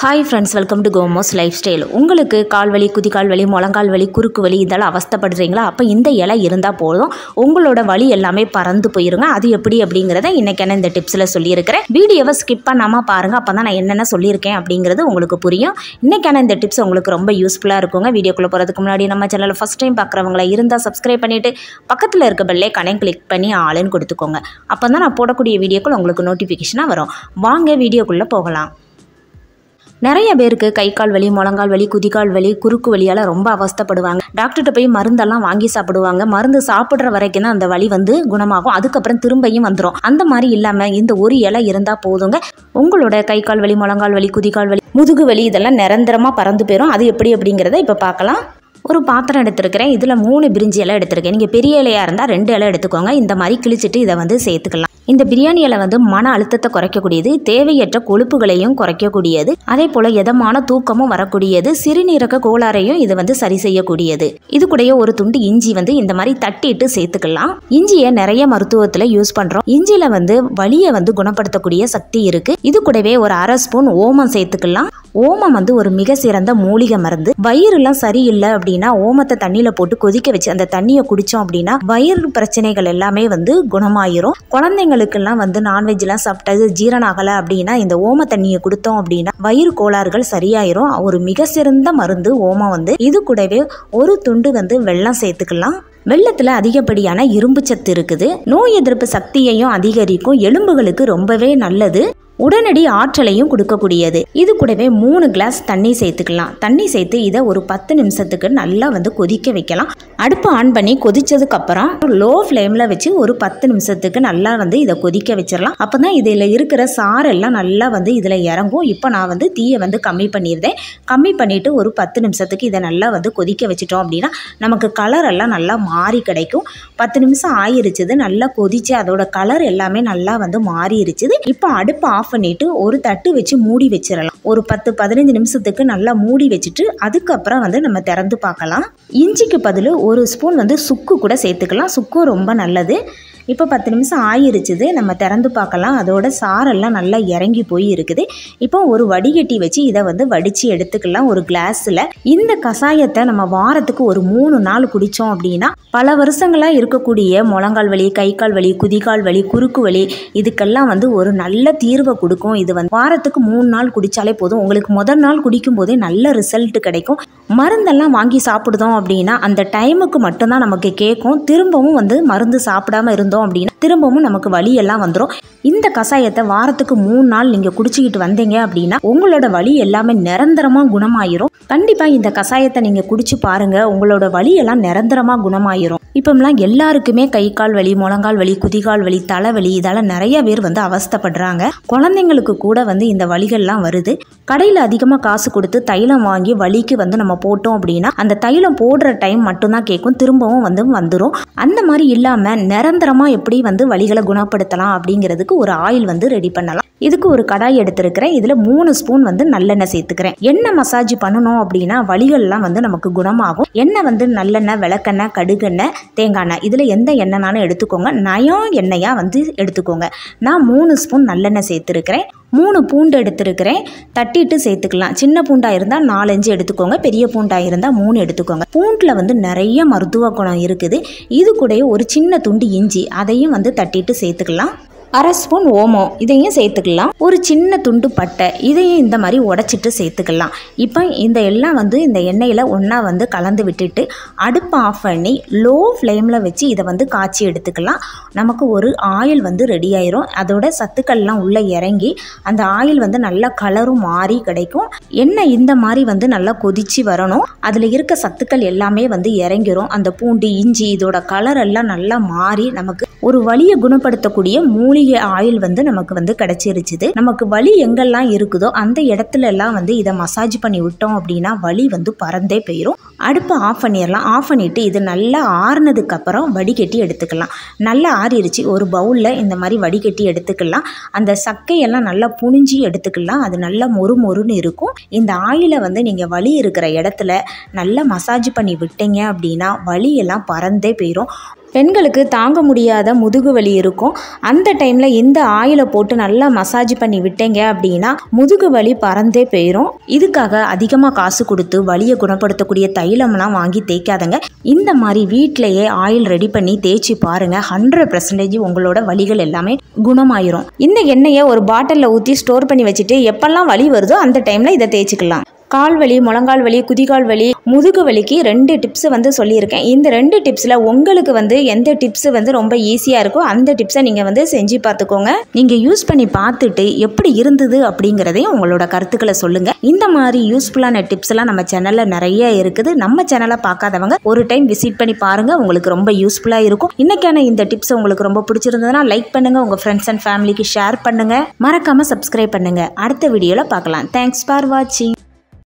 Hi friends, welcome to கோமோஸ் lifestyle. உங்களுக்கு கால் வலி, குதிகால் வலி, முழங்கால் வலி, குறுக்கு வலி இதெல்லாம் அவஸ்தைப்படுறீங்களா? அப்போ இந்த இலை இருந்தால் போதும், உங்களோட வலி எல்லாமே பறந்து போயிருங்க. அது எப்படி அப்படிங்கிறத இன்றைக்கான இந்த டிப்ஸில் சொல்லியிருக்கிறேன். வீடியோவை ஸ்கிப் பண்ணாமல் பாருங்கள், அப்போ தான் நான் என்னென்ன சொல்லியிருக்கேன் அப்படிங்கிறது உங்களுக்கு புரியும். இன்றைக்கான இந்த டிப்ஸ் உங்களுக்கு ரொம்ப யூஸ்ஃபுல்லாக இருக்குங்க. வீடியோக்குள்ளே போகிறதுக்கு முன்னாடி நம்ம சேனலில் ஃபஸ்ட் டைம் பார்க்குறவங்களா இருந்தால் சப்ஸ்கிரைப் பண்ணிவிட்டு பக்கத்தில் இருக்க பெல் ஐகானை கிளிக் பண்ணி ஆளுன்னு கொடுத்துக்கோங்க. அப்போ தான் நான் போடக்கூடிய வீடியோக்கள் உங்களுக்கு நோட்டிஃபிகேஷனாக வரும். வாங்க வீடியோக்குள்ளே போகலாம். நிறைய பேருக்கு கை கால் வலி, முழங்கால் வலி, குதிகால் வலி, குறுக்கு வலியால் ரொம்ப அவஸ்தைப்படுவாங்க. டாக்டர்கிட்ட போய் மருந்தெல்லாம் வாங்கி சாப்பிடுவாங்க. மருந்து சாப்பிட்ற வரைக்கும் தான் அந்த வலி குணமாகும். அதுக்கப்புறம் திரும்பியும் வந்துடும். அந்த மாதிரி இல்லாமல் இந்த ஒரு இலை இருந்தால் போதுங்க, உங்களோட கை கால் வலி, முழங்கால் வலி, குதிகால் வலி, முதுகு வலி இதெல்லாம் நிரந்தரமாக பறந்து போயிடும். அது எப்படி அப்படிங்கிறத இப்போ பார்க்கலாம். ஒரு பாத்திரம் எடுத்துருக்கிறேன். இதில் 3 பிரிஞ்சி இலை எடுத்துருக்கேன். நீங்கள் பெரிய இலையாக இருந்தால் 2 இலை எடுத்துக்கோங்க. இந்த மாதிரி கிழிச்சிட்டு இதை சேர்த்துக்கலாம். இந்த பிரியாணி இலை மன அழுத்தத்தை குறைக்கக்கூடியது, தேவையற்ற கொழுப்புகளையும் குறைக்கக்கூடியது, அதே போல் எதமான தூக்கமும் வரக்கூடியது, சிறுநீரக கோளாறையும் இது சரி செய்யக்கூடியது. இது கூடயே ஒரு துண்டு இஞ்சி இந்த மாதிரி தட்டிட்டு சேர்த்துக்கலாம். இஞ்சியை நிறைய மருத்துவத்தில் யூஸ் பண்ணுறோம். இஞ்சியில் வலியை குணப்படுத்தக்கூடிய சக்தி இருக்குது. இது கூடவே ஒரு 1/2 ஸ்பூன் ஓமம் சேர்த்துக்கலாம். ஓமம் ஒரு மிக சிறந்த மூலிகை மருந்து. வயிறுலாம் சரியில்லை அப்படின்னா ஓமத்தை தண்ணியில் போட்டு கொதிக்க வச்சு அந்த தண்ணியை குடித்தோம் அப்படின்னா வயிறு பிரச்சனைகள் எல்லாமே குணமாயிரும். குழந்தைங்களுக்கெல்லாம் நான்வெஜ்லாம் சாப்பிட்டது ஜீரணம் ஆகலை அப்படின்னா இந்த ஓம தண்ணியை கொடுத்தோம் அப்படின்னா வயிறு கோளாறுகள் சரியாயிரும். ஒரு மிக சிறந்த மருந்து ஓமம். இது கூடவே ஒரு துண்டு வெல்லம் சேர்த்துக்கலாம். வெள்ளத்தில் அதிகப்படியான இரும்பு சத்து இருக்குது. நோய் எதிர்ப்பு சக்தியையும் அதிகரிக்கும். எலும்புகளுக்கு ரொம்பவே நல்லது. உடனடி ஆற்றலையும் கொடுக்கக்கூடியது. இது கூடவே 3 கிளாஸ் தண்ணி சேர்த்துக்கலாம். தண்ணி சேர்த்து இதை ஒரு 10 நிமிஷத்துக்கு நல்லா கொதிக்க வைக்கலாம். அடுப்பு ஆன் பண்ணி கொதிச்சதுக்கு அப்புறம் லோ ஃப்ளேமில் வச்சு ஒரு 10 நிமிஷத்துக்கு நல்லா இதை கொதிக்க வச்சிடலாம். அப்போ தான் இதில் இருக்கிற சாரெல்லாம் நல்லா இதில் இறங்கும். இப்போ நான் தீயை கம்மி பண்ணியிருந்தேன். கம்மி பண்ணிவிட்டு ஒரு 10 நிமிஷத்துக்கு இதை நல்லா கொதிக்க வச்சிட்டோம் அப்படின்னா நமக்கு கலர் எல்லாம் நல்லா மாறி கிடைக்கும். 10 நிமிஷம் ஆயிருச்சுது. நல்லா கொதிச்சு அதோட கலர் எல்லாமே நல்லா மாறிடுச்சுது. இப்போ அடுப்பு ஆஃப் பண்ணிட்டு ஒரு தட்டு வச்சு மூடி வச்சிடலாம். ஒரு 10-15 நிமிஷத்துக்கு நல்லா மூடி வச்சுட்டு அதுக்கப்புறம் நம்ம திறந்து பார்க்கலாம். இஞ்சிக்கு பதில் ஒரு ஸ்பூன் சுக்கு கூட சேர்த்துக்கலாம். சுக்கும் ரொம்ப நல்லது. இப்போ 10 நிமிஷம் ஆயிருச்சுது. நம்ம திறந்து பார்க்கலாம். அதோட சாரெல்லாம் நல்லா இறங்கி போய் இருக்குது. இப்போ ஒரு வடிகட்டி வச்சு இதை வடித்து எடுத்துக்கலாம் ஒரு கிளாஸில். இந்த கஷாயத்தை நம்ம வாரத்துக்கு ஒரு 3 நாள் குடித்தோம் அப்படின்னா பல வருஷங்களாக இருக்கக்கூடிய முழங்கால் வலி, கை கால் வலி, குதிகால் வலி, குறுக்கு வலி இதுக்கெல்லாம் ஒரு நல்ல தீர்வை கொடுக்கும். இது வாரத்துக்கு 3 நாள் குடித்தாலே போதும். உங்களுக்கு முதல் நாள் குடிக்கும் போதே நல்ல ரிசல்ட் கிடைக்கும். மருந்தெல்லாம் வாங்கி சாப்பிடுதோம் அப்படின்னா அந்த டைமுக்கு மட்டும்தான் நமக்கு கேட்கும். திரும்பவும் மருந்து சாப்பிடாம இருந்தோம் அப்படின்னா திரும்பவும் நமக்கு வலியெல்லாம் வந்துடும். இந்த கஷாயத்தை வாரத்துக்கு 3 நாள் நீங்கள் குடிச்சிக்கிட்டு வந்தீங்க அப்படின்னா உங்களோட வலி எல்லாமே நிரந்தரமாக குணமாயிரும். கண்டிப்பாக இந்த கஷாயத்தை நீங்கள் குடிச்சு பாருங்கள். உங்களோட வலியெல்லாம் நிரந்தரமாக குணமாயிரும். இப்போலாம் எல்லாருக்குமே கை கால் வலி, முழங்கால் வலி, குதிகால் வலி, தலைவலி இதால் நிறைய பேர் அவஸ்தைப்படுறாங்க. குழந்தைங்களுக்கு கூட இந்த வலிகள்லாம் வருது. கடையில் அதிகமாக காசு கொடுத்து தைலம் வாங்கி வலிக்கு நம்ம போட்டோம் அப்படின்னா அந்த தைலம் போடுற டைம் மட்டும்தான் கேட்கும். திரும்பவும் வந்துடும். அந்த மாதிரி இல்லாமல் நிரந்தரமாக எப்படி வலிகளை குணப்படுத்தலாம் அப்படிங்கிறதுக்கு ஒரு ஆயில் ரெடி பண்ணலாம். இதுக்கு ஒரு கடாய் எடுத்துருக்கிறேன். இதில் 3 ஸ்பூன் நல்லெண்ணெய் சேர்த்துக்கிறேன். எண்ணெய் மசாஜ் பண்ணணும் அப்படின்னா வலிகள்லாம் நமக்கு குணமாகும். எண்ணெய் நல்லெண்ணெய், விளக்கெண்ணெய், கடுகெண்ணெய், தேங்காய் எண்ணெய் இதில் எந்த எண்ணெய்னாலும் எடுத்துக்கோங்க. நயம் எண்ணெயாக எடுத்துக்கோங்க. நான் 3 ஸ்பூன் நல்லெண்ணெய் சேர்த்துருக்கிறேன். 3 பூண்டு எடுத்துருக்கிறேன். தட்டிட்டு சேர்த்துக்கலாம். சின்ன பூண்டாக இருந்தால் 4-5 எடுத்துக்கோங்க. பெரிய பூண்டாக இருந்தால் 3 எடுத்துக்கோங்க. பூண்டில் நிறைய மருத்துவ குணம் இருக்குது. இது கூட ஒரு சின்ன துண்டு இஞ்சி அதையும் தட்டிட்டு சேர்த்துக்கலாம். 1/2 ஸ்பூன் ஓமம் இதையும் சேர்த்துக்கலாம். ஒரு சின்ன துண்டு பட்டை இதையும் இந்த மாதிரி உடைச்சிட்டு சேர்த்துக்கலாம். இப்போ இந்த எல்லாம் இந்த எண்ணெயில் ஒன்றா கலந்து விட்டுட்டு அடுப்பை ஆஃப் பண்ணி லோ ஃப்ளேமில் வச்சு இதை காய்ச்சி எடுத்துக்கலாம். நமக்கு ஒரு ஆயில் ரெடி ஆயிரும். அதோட சத்துக்கள்லாம் உள்ளே இறங்கி அந்த ஆயில் நல்லா கலரும் மாறி கிடைக்கும். எண்ணெய் இந்த மாதிரி நல்லா கொதிச்சு வரணும். அதில் இருக்க சத்துக்கள் எல்லாமே இறங்கிரும். அந்த பூண்டு, இஞ்சி இதோட கலர் எல்லாம் நல்லா மாறி நமக்கு ஒரு வலியை குணப்படுத்தக்கூடிய மூலிகை ஆயில் நமக்கு கிடைச்சிருச்சுது. நமக்கு வலி எங்கெல்லாம் இருக்குதோ அந்த இடத்துல எல்லாம் இதை மசாஜ் பண்ணி விட்டோம் அப்படின்னா வலி பறந்தே போயிடும். அடுப்பை ஆஃப் பண்ணிடலாம். ஆஃப் பண்ணிவிட்டு இது நல்லா ஆறுனதுக்கு அப்புறம் வடிகட்டி எடுத்துக்கலாம். நல்லா ஆறிடுச்சு. ஒரு பவுலில் இந்த மாதிரி வடிகட்டி எடுத்துக்கலாம். அந்த சக்கையெல்லாம் நல்லா புனிஞ்சி எடுத்துக்கலாம். அது நல்லா மொறுமொறுன்னு இருக்கும். இந்த ஆயிலை நீங்கள் வலி இருக்கிற இடத்துல நல்லா மசாஜ் பண்ணி விட்டீங்க அப்படின்னா வலியெல்லாம் பறந்தே போயிடும். பெண்களுக்கு தாங்க முடியாத முதுகு வலி இருக்கும். அந்த டைமில் இந்த ஆயிலை போட்டு நல்லா மசாஜ் பண்ணி விட்டீங்க அப்படின்னா முதுகு வலி பறந்தே போயிடும். இதுக்காக அதிகமாக காசு கொடுத்து வலியை குணப்படுத்தக்கூடிய தைலம்லாம் வாங்கி தேய்க்காதங்க. இந்த மாதிரி வீட்டிலையே ஆயில் ரெடி பண்ணி தேய்ச்சி பாருங்கள். 100% உங்களோட வலிகள் எல்லாமே குணமாயிரும். இந்த எண்ணெயை ஒரு பாட்டிலில் ஊற்றி ஸ்டோர் பண்ணி வச்சுட்டு எப்பெல்லாம் வலி வருதோ அந்த டைமில் இதை தேய்ச்சிக்கலாம். கால் வலி, முழங்கால் வலி, குதிகால் வலி, முதுகு வலிக்கு 2 டிப்ஸ் சொல்லியிருக்கேன். இந்த 2 டிப்ஸில் உங்களுக்கு எந்த டிப்ஸ் ரொம்ப ஈஸியாக இருக்கோ அந்த டிப்ஸை நீங்கள் செஞ்சு பார்த்துக்கோங்க. நீங்கள் யூஸ் பண்ணி பார்த்துட்டு எப்படி இருந்தது அப்படிங்கிறதையும் உங்களோட கருத்துக்களை சொல்லுங்கள். இந்த மாதிரி யூஸ்ஃபுல்லான டிப்ஸ்லாம் நம்ம சேனலில் நிறைய இருக்குது. நம்ம சேனலை பார்க்காதவங்க ஒரு டைம் விசிட் பண்ணி பாருங்கள். உங்களுக்கு ரொம்ப யூஸ்ஃபுல்லாக இருக்கும். இன்றைக்கான இந்த டிப்ஸ் உங்களுக்கு ரொம்ப பிடிச்சிருந்ததுன்னா லைக் பண்ணுங்கள், உங்கள் ஃப்ரெண்ட்ஸ் அண்ட் ஃபேமிலிக்கு ஷேர் பண்ணுங்கள், மறக்காமல் சப்ஸ்கிரைப் பண்ணுங்கள். அடுத்த வீடியோவில் பார்க்கலாம். தேங்க்ஸ் ஃபார் வாட்சிங்.